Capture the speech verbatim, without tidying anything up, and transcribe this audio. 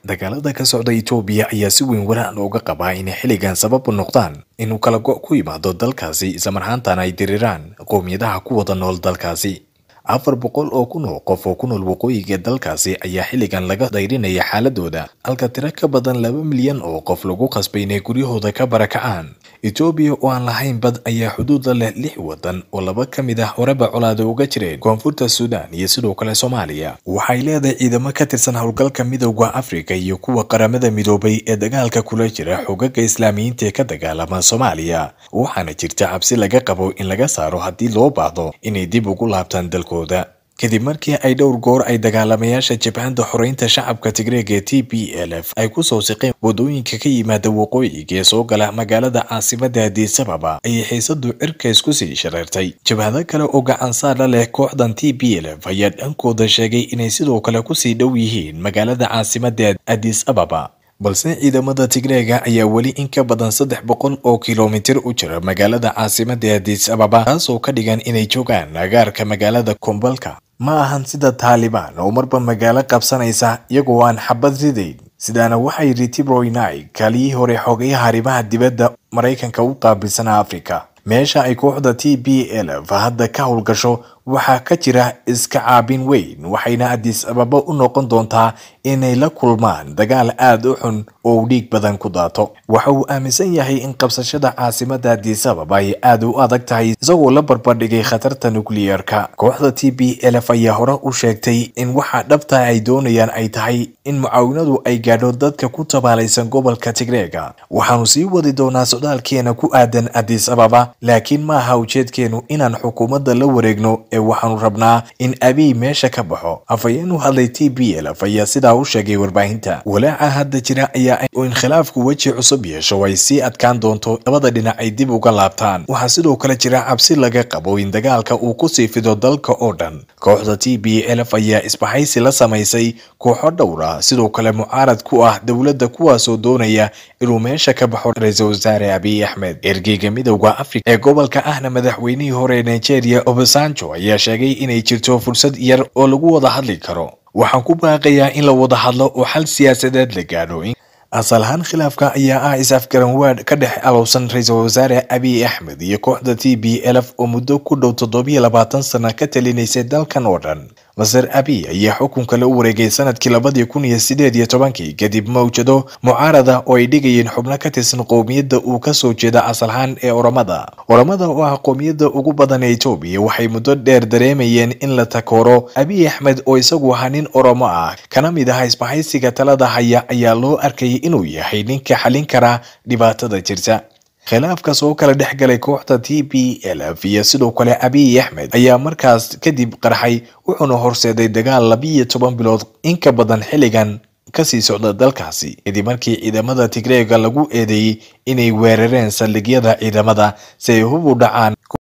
dagaalada ka socda Itoobiya ayaa si weyn walaac looga qabaa in xilligan sabab u noqdaan inuu kala go' ku yimaado dalkaasi isla markaana ay diriraan qowmiyadaha ku wada nool dalkaasi. afar boqol oo kun oo qof oo ku nool waqooyiga dalkaasi ayaa xilligan laga dayrinaya xaaladooda, halka tiro ka badan laba milyan oo qof lagu qasbay inay guryahooda ka barakacaan. Itoobiya oo aan lahayn bad ayaa xuduud la leh lix wadan oo laba ka mid ah horeba colaado uga jireen koonfurta Suudaan iyo sidoo kale Soomaaliya. Waxay leedahay ciidamo ka tirsan howlgalka midowga Afrika iyo kuwa qaramada midoobay ee dagaalka kula jira xogaga Islaamiyiinta ee ka dagaalama Soomaaliya. Waxaana jirta cabsi laga qabo in laga saaro haddii loo baahdo inay dib ugu laabtaan dalkooda. kadib markii ay dhowr goor ay dagaalamayaasha Jabhadda Xoreynta Shacabka Tigreega T P L F ay ku soo siqeen wadooyinka ka yimaada waqooyiga ee soo gala magaalada caasimadda Adis-ababa ay xiisadu cirka isku sii shareertay. Jabhado kale oo gacan saar la leh kooxdan T P L F ayaa dhankooda sheegay inay sidoo kale ku sii dhow yihiin magaalada caasimadda Adis-ababa. balse ciidamada Tigreega ayaa wali in ka badan saddex boqol oo kiiloomitir u jira magaalada caasimadda Adis-ababa, taasoo ka dhigan inay joogaan agaarka magaalada Kombolka. Ma ahan sida Taliban oo marba magaalo qabsanaysa iyagoo aan xabad ridayn. sidaana waxay yiri Tibroinai, kalii hore xogayaha arrimaha dibadda Mareykanka u qaabilsan Afrika. meesha ay kooxda T P L F hadda ka howlgasho waxaa ka jira iska caabin weyn, waxayna Adis-ababa u noqon doontaa inay la kulmaan dagaal aad u xun oo dhiig badan ku daato. waxa uu aaminsan yahay in qabsashada caasimadda Adis-ababa ay aad u adag tahay isagoo la barbardhigay khatarta nukliyeerka. kooxda T P L F ayaa hore u sheegtay in waxa dhabta ay doonayaan ay tahay in mucaawinadu ay gaadho dadka ku tabaalaysan gobolka Tigreega. waxaanu sii wadi doonaa socdaalkeena ku aadan Adis-ababa, laakiin ma aha ujeedkeenu inaan xukuumadda la wareegno ee waxaanu rabnaa in Abiy meesha ka baxo. afhayeenu hadlay T P L F ayaa sidaa u sheegay warbaahinta. walaaca hadda jira ayaa in khilaafku weji cusub yeesho ay sii adkaan doonto labada dhinac ay dib uga laabtaan. waxaa sidoo kale jira cabsi laga qabo in dagaalka uu ku sii fido dalka oo dhan. kooxda T P L F ayaa isbahaysi la samaysay kooxo dhowr ah sidoo kale mucaarad ku ah dowladda, kuwaasoo doonaya inuu meesha ka baxo ra'iisul wasaare Abiy Ahmed. ergeyga midowga Afrika ee gobolka ahna madaxweynihii hore Nigeria Obasanjo ayaa sheegay inay jirto fursad yar oo lagu wada hadli karo. waxaan ku baaqayaa in la wada hadlo oo xal siyaasadeed la gaadho. asal ahaan khilaafka ayaa ah is-afgaran waad ka dhex alowsan ra'iisul wasaare Abiy Ahmed iyo kooxda T P L F oo muddo ku dhow toddoba iyo labaatan sano ka talinaysay dalkan oo dhan. Masar Abiy ayaa xukunka la wareegay sanadkii labada kun iyo siddeed iyo tobankii kadib mawjado mucaarada oo ay dhigayeen xubno ka tirsan qowmiyadda uu ka soo jeeda asal ahaan ee Oromada. Oromada oo ah qowmiyadda ugu badan ee Itoobiya waxay muddo dheer dareemayeen in la takooro. Abiy Ahmed oo isagu ahaa nin Oromo ah kana mid ah isbahaysiga talada haya ayaa loo arkay inuu yahay ninka xalin kara dhibaatada jirta. khilaafka soo kala dhex galay kooxda T P L F iyo sidoo kale Abiy Ahmed ayaa markaas kadib qarxay, wuxuuna horseeday dagaal laba iyo toban bilood in ka badan xilligan ka sii socda dalkaasi, kadib markii ciidamada Tigreega lagu eedeeyay inay weerareen saldhigyada ciidamada si ay hub u dhacaan.